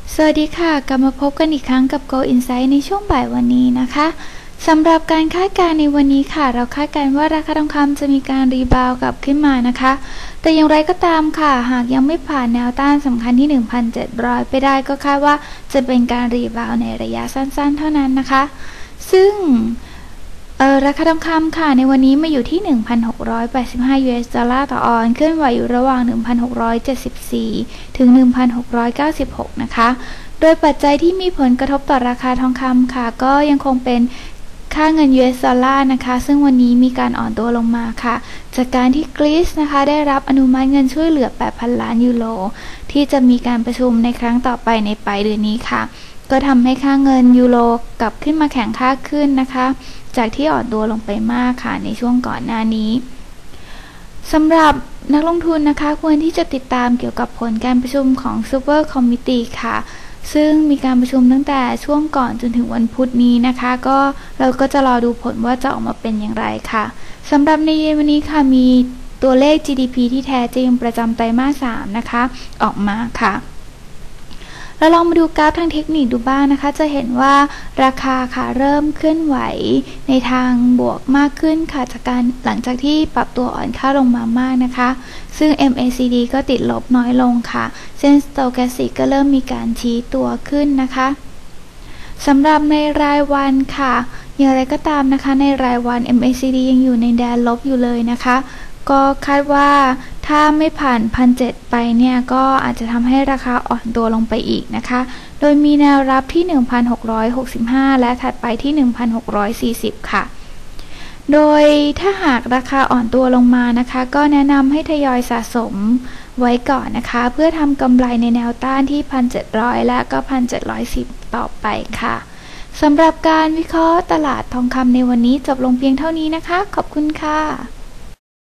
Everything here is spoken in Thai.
สวัสดีค่ะกลับมาพบกันอีกครั้งกับ Go Insight ในช่วงบ่ายวันนี้นะคะสำหรับการคาดการณ์ในวันนี้ค่ะเราคาดการณ์ว่าราคาทองคำจะมีการรีบาวด์กลับขึ้นมานะคะแต่อย่างไรก็ตามค่ะหากยังไม่ผ่านแนวต้านสำคัญที่ 1,700 ไปได้ก็คาดว่าจะเป็นการรีบาวด์ในระยะสั้นๆเท่านั้นนะคะซึ่งราคาทองคำค่ะในวันนี้มาอยู่ที่ 1,685 US ดอลลาร์ต่อออนซ์เคลื่อนไหวอยู่ระหว่าง 1,674 ถึง 1,696 นะคะโดยปัจจัยที่มีผลกระทบต่อราคาทองคำค่ะก็ยังคงเป็นค่าเงิน US ดอลลาร์นะคะซึ่งวันนี้มีการอ่อนตัวลงมาค่ะจากการที่กรีซนะคะได้รับอนุมัติเงินช่วยเหลือ 8,000 ล้านยูโรที่จะมีการประชุมในครั้งต่อไปในปลายเดือนนี้ค่ะก็ทำให้ค่าเงินยูโรกลับขึ้นมาแข็งค่าขึ้นนะคะจากที่อ่อนตัวลงไปมากค่ะในช่วงก่อนหน้านี้สำหรับนักลงทุนนะคะควรที่จะติดตามเกี่ยวกับผลการประชุมของ Super Committee ค่ะซึ่งมีการประชุมตั้งแต่ช่วงก่อนจนถึงวันพุธนี้นะคะเราก็จะรอดูผลว่าจะออกมาเป็นอย่างไรค่ะสำหรับในวันนี้ค่ะมีตัวเลข GDP ที่แท้จริงประจำไตรมาส 3นะคะออกมาค่ะเราลองมาดูกราฟทางเทคนิคดูบ้างนะคะจะเห็นว่าราคาค่ะเริ่มเคลื่อนไหวในทางบวกมากขึ้นค่ะหลังจากที่ปรับตัวอ่อนค่าลงมามากนะคะซึ่ง MACD ก็ติดลบน้อยลงค่ะเส้น Stochastic ก็เริ่มมีการชี้ตัวขึ้นนะคะสำหรับในรายวันค่ะอย่างไรก็ตามนะคะในรายวัน MACD ยังอยู่ในแดนลบอยู่เลยนะคะก็คาดว่าถ้าไม่ผ่าน 1,700 ไปเนี่ยก็อาจจะทำให้ราคาอ่อนตัวลงไปอีกนะคะโดยมีแนวรับที่ 1,665 และถัดไปที่ 1,640 ค่ะโดยถ้าหากราคาอ่อนตัวลงมานะคะก็แนะนำให้ทยอยสะสมไว้ก่อนนะคะเพื่อทำกำไรในแนวต้านที่ 1,700 และก็ 1,710 ต่อไปค่ะสำหรับการวิเคราะห์ตลาดทองคำในวันนี้จบลงเพียงเท่านี้นะคะขอบคุณค่ะ